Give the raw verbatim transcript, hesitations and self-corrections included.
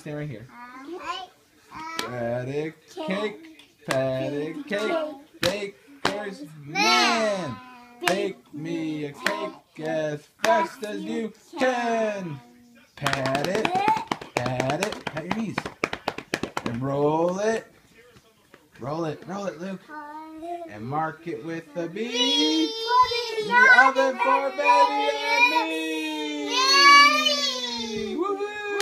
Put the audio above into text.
stand right here. Patty cake, patty cake, baker's man. Bake me a cake as fast as you can. Pat it, pat it, pat your knees. And roll it, roll it, roll it, Luke. And mark it with a B. The oven for baby and me.